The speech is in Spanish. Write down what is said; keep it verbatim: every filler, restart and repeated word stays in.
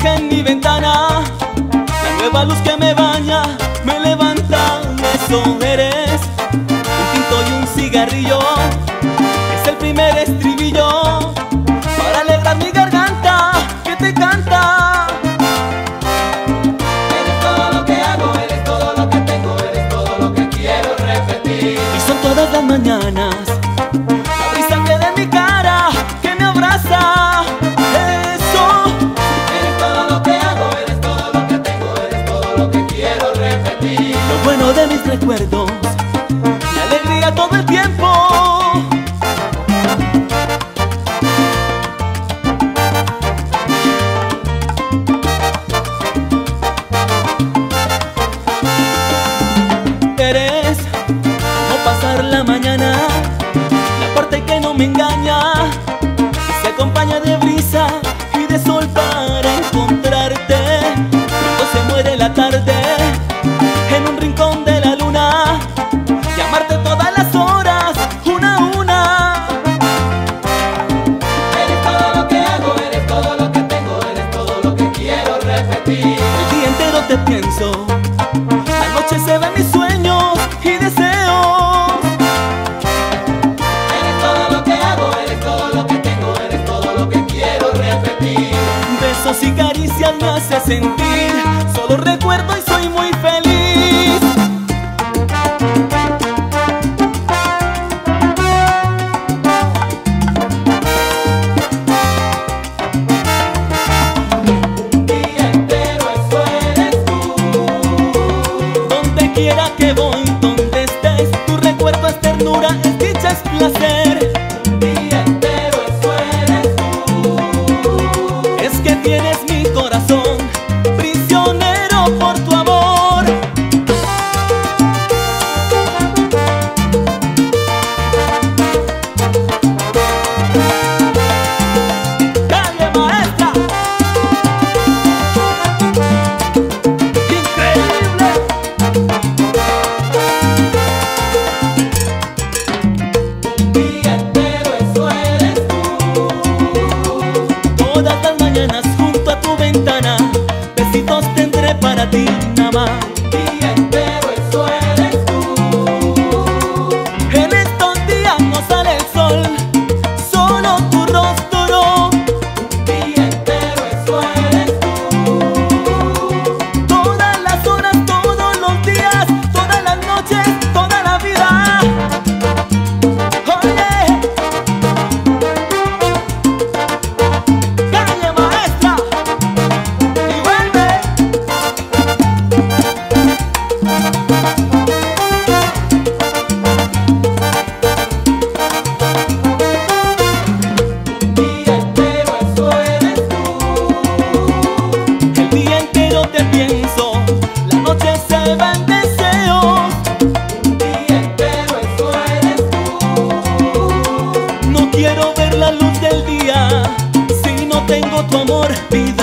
refleja en mi ventana, la nueva luz que me baña, me levanta. Eso eres, un tinto y un cigarrillo, es el primer estribillo para alegrar mi garganta que te canta. Eres todo lo que hago, eres todo lo que tengo, eres todo lo que quiero repetir. Y son todas las mañanas la brisa que de mi cara que me abraza. Eso. Eres todo lo que hago, eres todo lo que tengo, eres todo lo que quiero repetir. Lo bueno de mis recuerdos, mi alegría todo el tiempo. Eres como pasar la mañana, la parte que no me engaña, que se acompaña de brisa y de sol para encontrarte. Cuando se muere la tarde, en un rincón de la luna, llamarte todas las horas, una a una. Eres todo lo que hago, eres todo lo que tengo, eres todo lo que quiero repetir. El día entero te pienso, la noche se ven mis sueños y deseos. Eres todo lo que hago, eres todo lo que tengo, eres todo lo que quiero repetir. Besos y caricias me hace sentir, solo recuerdo y soy muy feliz. Un día entero eso eres tú. Donde quiera que voy, donde estés, tu recuerdo es ternura, es dicha, es placer. Un día entero eso eres tú. Es que tienes mi corazón prisionero por tu amor. ¡Calle maestra! ¡Increíble! Un día entero eso eres tú. Todas las mañanas junto a tu ventana, besitos tendré para ti, nada más. Un día entero eso eres tú. En estos días no sale el sol, solo tu rostro. Un día entero eso eres tú. Todas las horas, todos los días, todas las noches, toda la vida. Oye, calle maestra, y vuelve. Un día entero eso eres tú. El día entero te pienso, la noche se va en deseos. Un día entero eso eres tú. No quiero ver la luz del día si no tengo tu amor, vida.